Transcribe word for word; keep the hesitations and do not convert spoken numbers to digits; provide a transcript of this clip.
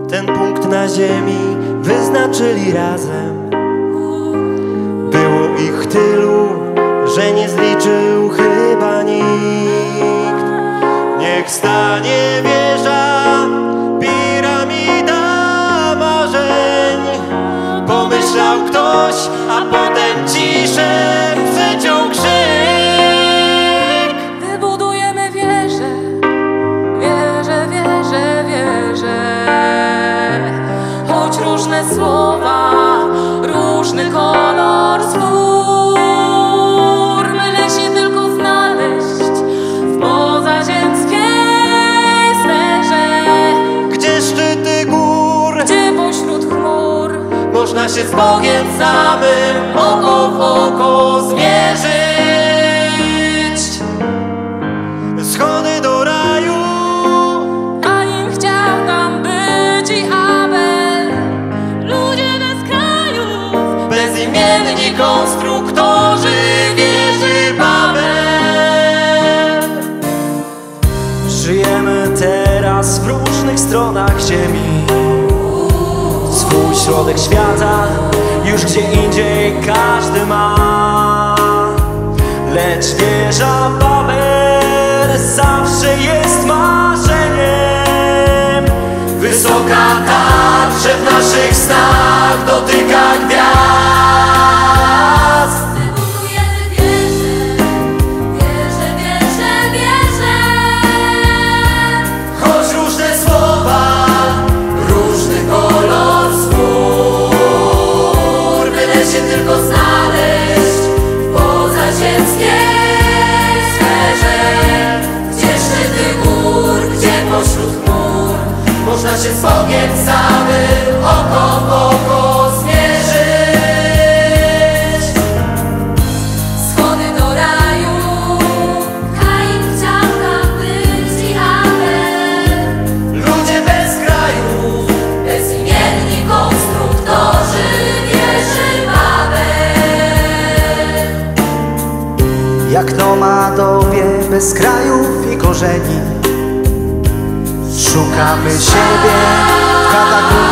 ten punkt na ziemi wyznaczyli razem. Było ich tylu, że nie zliczył chyba nikt. Niech stanie wieża, piramida marzeń, pomyślał ktoś, a potem ciszę przeciął krzyk. Wybudujemy wieżę, wieżę, wieżę, wieżę. Choć różne słowa, różny kolor spórmy się tylko znaleźć w pozaziemskiej sferze. Gdzie szczyty gór, Gdzie pośród chmur można się z Bogiem samym oko w oko zmierzyć. Schody do raju, Kain chciał tam być i Abel. Ludzie bez krajów, bezimienni konstruktorzy wieży Babel. Żyjemy teraz w różnych stronach ziemi. Swój środek świata już gdzie indziej każdy ma. Lecz wieża Babel zawsze jest marzeniem. Wysoka tak, że w naszych snach dotyka gwiazd. wybudujemy wieżę, wieżę, wieżę, wieżę. Choć różne słowa, różny kolor skór, byle się tylko znaleźć w pozaziemskiej sferze. Gdzie szczyty gór, gdzie pośród chmur można się z Bogiem samym oko w oko zmierzyć. Schody do raju, Kain chciał tam być i Abel. Ludzie bez krajów, Bezimienni konstruktorzy wieży Babel. Jak nomadowie bez krajów i korzeni, szukamy siebie w katakumbach